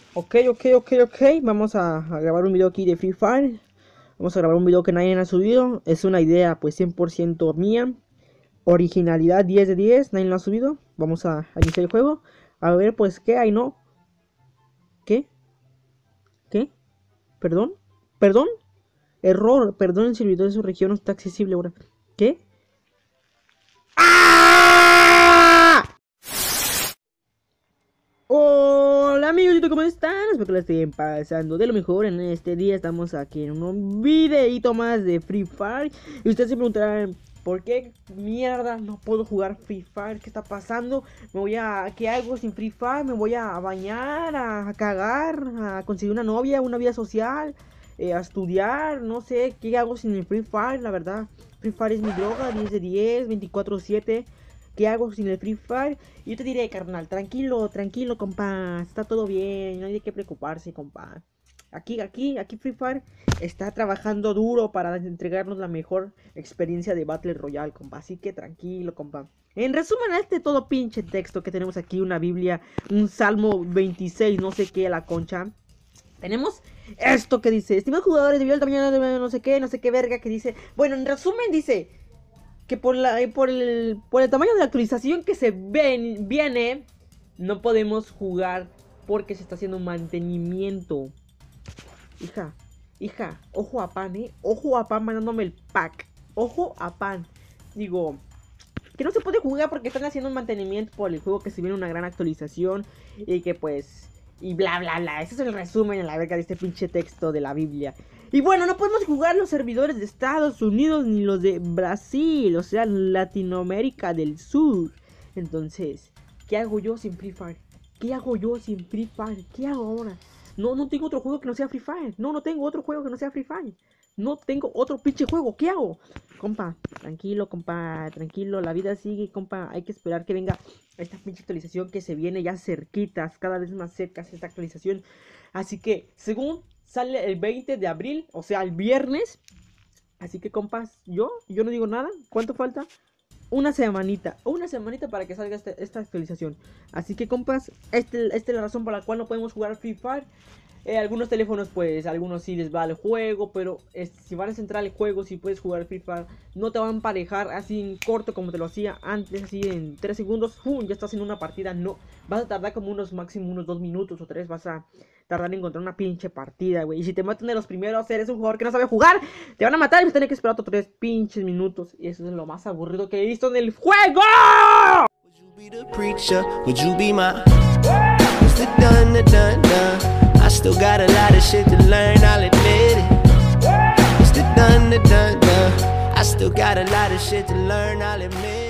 Ok. Vamos a grabar un video aquí de Free Fire. Vamos a grabar un video que nadie ha subido. Es una idea pues 100% mía. Originalidad 10 de 10. Nadie lo ha subido. Vamos a iniciar el juego. A ver pues qué hay, ¿no? ¿Qué? ¿Qué? ¿Perdón? ¿Perdón? Error. Perdón, el servidor de su región no está accesible ahora. ¿Qué? ¡Ah! Hola amigos, ¿cómo están? Espero que la estén pasando de lo mejor. En este día estamos aquí en un videito más de Free Fire. Y ustedes se preguntarán, ¿por qué mierda no puedo jugar Free Fire? ¿Qué está pasando? ¿Qué hago sin Free Fire? ¿Me voy a bañar, a cagar, a conseguir una novia, una vida social, a estudiar? No sé, ¿qué hago sin el Free Fire? La verdad, Free Fire es mi droga, 10 de 10, 24/7. ¿Qué hago sin el Free Fire? Y yo te diré, carnal, tranquilo, compa, está todo bien, no hay de qué preocuparse, compa. Aquí Free Fire está trabajando duro para entregarnos la mejor experiencia de Battle Royale, compa. Así que tranquilo, compa. En resumen, todo pinche texto que tenemos aquí, una Biblia, un Salmo 26, no sé qué, la concha. Tenemos esto que dice, estimados jugadores, debido al tamaño de no sé qué verga, que dice. Bueno, en resumen dice que por el tamaño de la actualización que viene, no podemos jugar porque se está haciendo un mantenimiento. Hija, ojo a pan, ojo a pan mandándome el pack. Ojo a pan. Digo, que no se puede jugar porque están haciendo un mantenimiento por el juego, que se viene una gran actualización y que pues, y bla bla bla. Ese es el resumen en la verga de este pinche texto de la Biblia. Y bueno, no podemos jugar los servidores de Estados Unidos ni los de Brasil, o sea, Latinoamérica del Sur. Entonces, ¿qué hago yo sin Free Fire? ¿Qué hago yo sin Free Fire? ¿Qué hago ahora? No tengo otro juego que no sea Free Fire. No tengo otro juego que no sea Free Fire. No tengo otro pinche juego. ¿Qué hago? Compa, tranquilo. La vida sigue, compa. Hay que esperar que venga esta pinche actualización que se viene ya cerquitas. Cada vez más cerca esta actualización. Así que, según sale el 20 de abril, o sea, el viernes. Así que, compas, yo no digo nada. ¿Cuánto falta? Una semanita para que salga esta actualización. Así que, compas, esta es la razón por la cual no podemos jugar Free Fire. Algunos teléfonos, pues, algunos sí les va el juego, pero si van a centrar el juego, si puedes jugar Free Fire, no te van a emparejar así en corto como te lo hacía antes, así en 3 segundos, ¡fum! Ya estás en una partida. No, vas a tardar como máximo unos 2 minutos o 3, vas a tardar en encontrar una pinche partida, güey. Y si te matan de los primeros, eres un jugador que no sabe jugar, te van a matar y vas a tener que esperar otros 3 pinches minutos. Y eso es lo más aburrido que he visto en el juego. I still got a lot of shit to learn, I'll admit it. It's the done. I still got a lot of shit to learn, I'll admit it.